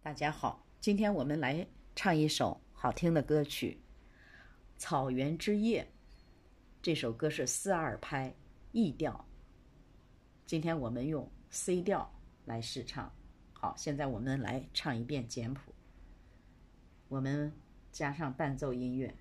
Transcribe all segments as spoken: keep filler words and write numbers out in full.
大家好，今天我们来唱一首好听的歌曲《草原之夜》。这首歌是四二拍 E 调，今天我们用 C 调来试唱。好，现在我们来唱一遍简谱，我们加上伴奏音乐，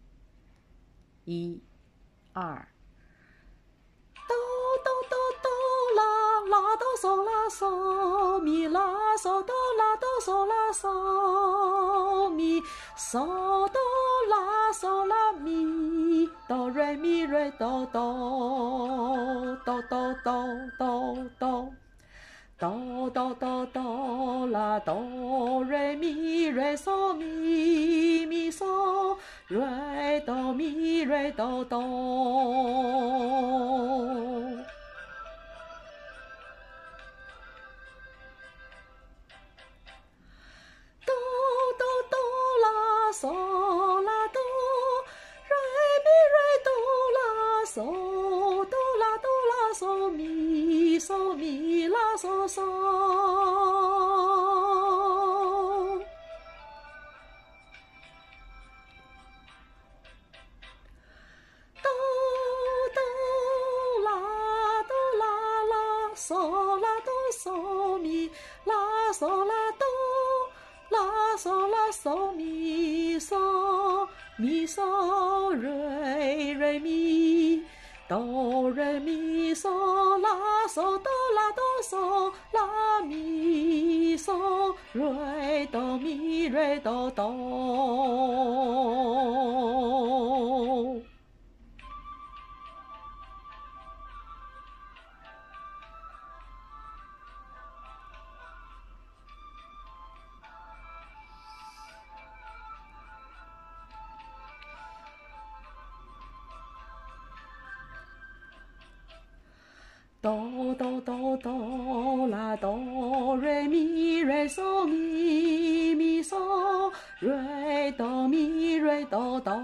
一、二。哆哆哆哆啦啦哆嗦啦嗦咪啦嗦哆啦哆嗦啦嗦咪嗦哆啦嗦啦咪哆瑞咪瑞哆哆哆哆哆哆哆哆哆哆哆啦哆瑞咪瑞嗦咪咪嗦瑞哆咪瑞哆哆。哆哆哆啦嗦啦哆，瑞咪瑞哆啦嗦，哆啦哆啦嗦咪嗦咪啦嗦嗦。哆哆啦哆啦啦嗦啦哆嗦咪啦嗦啦哆。啦嗦啦嗦咪嗦咪嗦瑞瑞咪哆瑞咪嗦啦嗦哆啦哆嗦啦咪嗦瑞哆咪瑞哆哆。哆哆哆哆啦哆瑞咪瑞嗦咪咪嗦瑞哆咪瑞哆哆。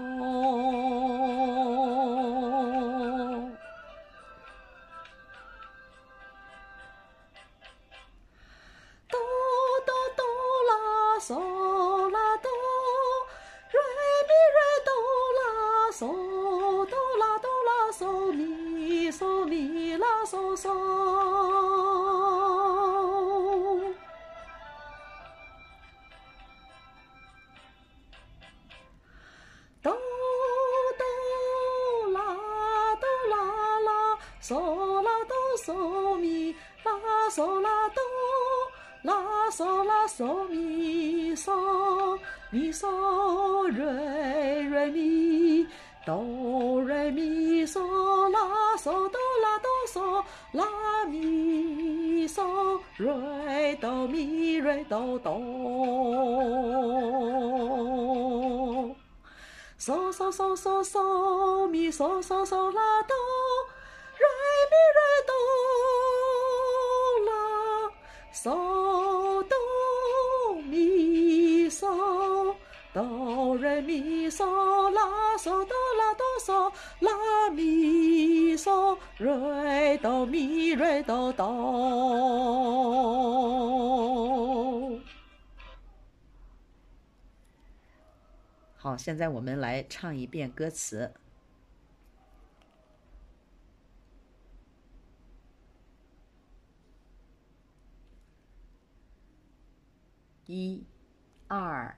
哆哆哆啦嗦啦哆，瑞咪瑞哆啦嗦，哆啦哆啦嗦咪嗦咪啦嗦嗦。哆哆啦哆啦啦嗦啦哆嗦咪啦嗦啦哆。啦嗦啦嗦咪嗦咪嗦瑞瑞咪哆瑞咪嗦啦嗦哆啦哆嗦啦咪嗦瑞哆咪瑞哆哆。嗦嗦嗦嗦嗦咪嗦嗦嗦啦哆瑞咪瑞哆啦嗦哆咪嗦哆瑞咪嗦啦嗦哆啦哆嗦啦咪嗦瑞哆咪瑞哆哆。好，现在我们来唱一遍歌词。一、二。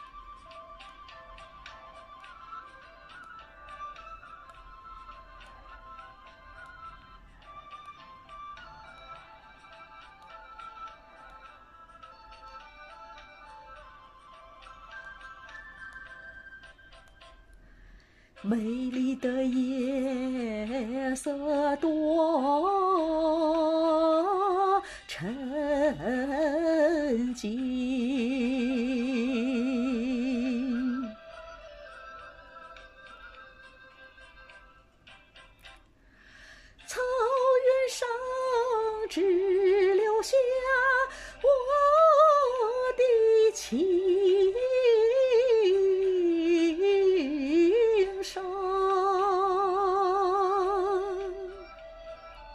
美丽的夜色多沉静，草原上只留下我的情声。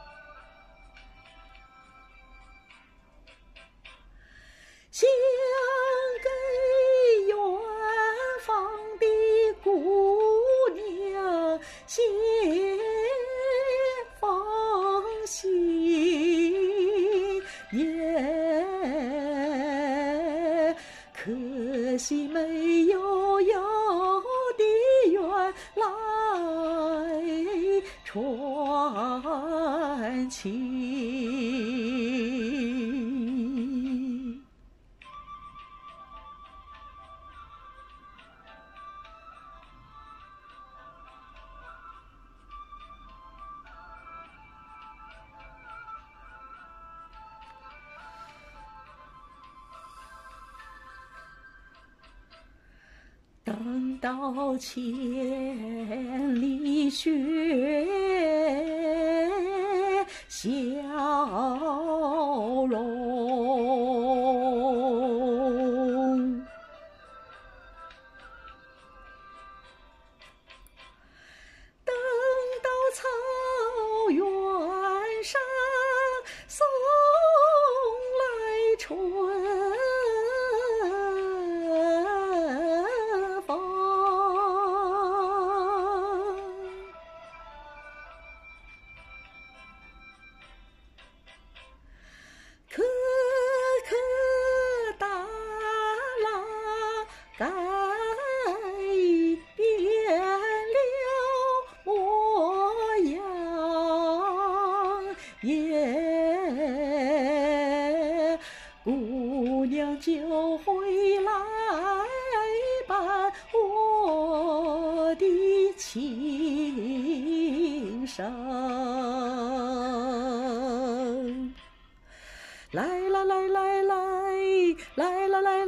想情。等到千里雪消融，等到草原上送来春颗颗大浪改变了模样，耶，姑娘就会来伴我的情深。来来来来来来来来来来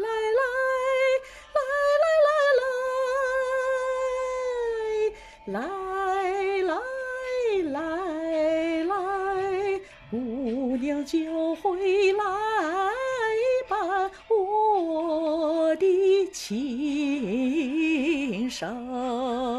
来来来来来来，姑娘就会来伴我的情深。